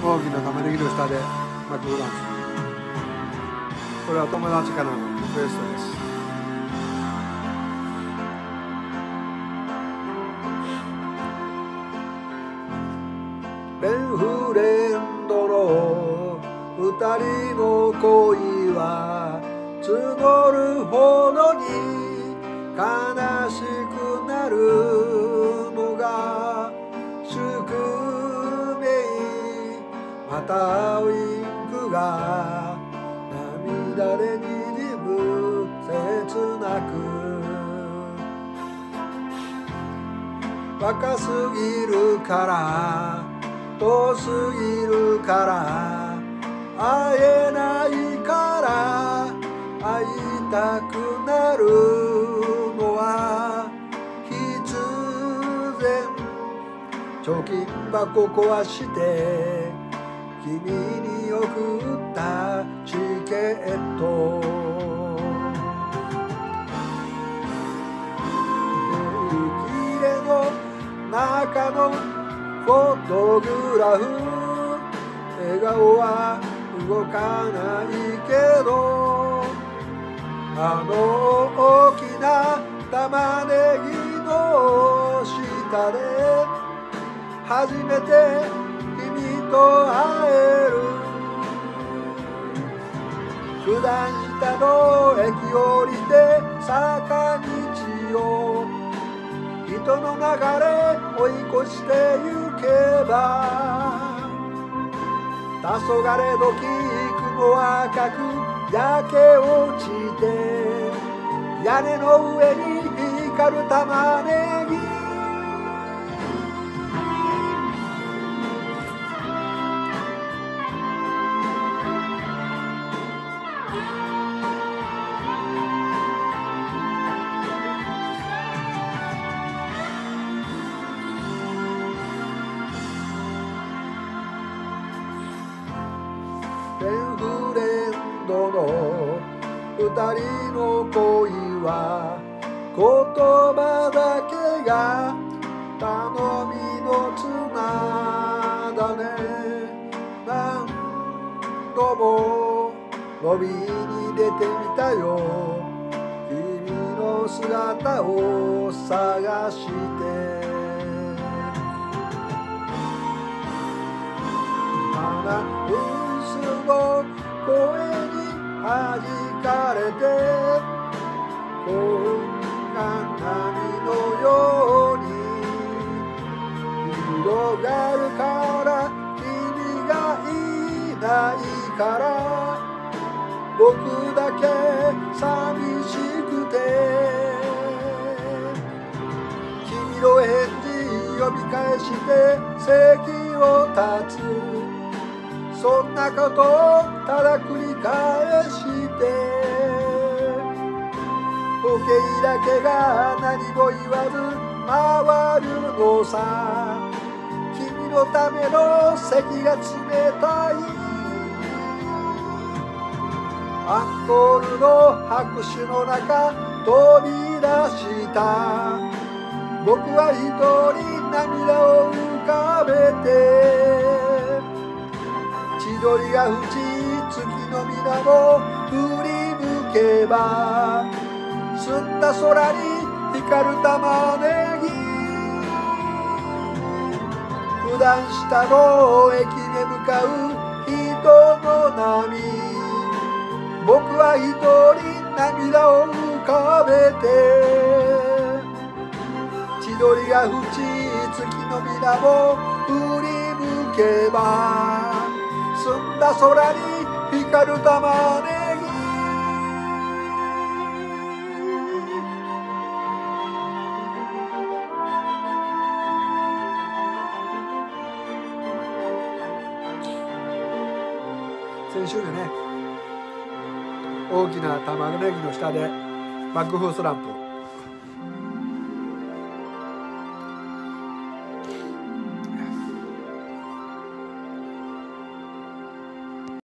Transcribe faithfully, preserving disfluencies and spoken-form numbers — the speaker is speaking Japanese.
大きな玉ねぎの下でマクドナルド。これは友達からのリクエストです。ベンフレンドの二人の恋は募るほどに悲しくなるのが宿命。またウインクが涙でにじむ切なく。若すぎるから遠すぎるから会えないから会いたくなるのは必然。貯金箱壊して君に送ったチケット。手切れの中のフォトグラフ。笑顔は動かないけどあの大きな玉ねぎの下で初めて君と会える。九段下の駅降りて坂道を人の流れ追い越してゆけば黄昏時雲赤く焼け落ちて屋根の上に光る玉ねぎ。ベンフレンドの二人の恋は言葉だけが頼みの綱だね。何度もロビーに出てみたよ君の姿を探して。花の声に弾かれて幸運が波のように広がるから君がいないから僕だけ寂しくて君の返事呼び返して席を立つ。そんなことをただ繰り返して時計だけが何も言わず回るのさ。君のための席が冷たい。アンコールの拍手の中飛び出した僕は一人涙を浮かべて千鳥が淵月の水面振り向けば澄んだ空に光る玉ねぎ。九段下の駅へ向かう人の波僕は一人涙を浮かべて千鳥が淵月の水面振り向けば澄んだ空に光る玉ねぎ。先週でね大きな玉ねぎの下でバックフースランプ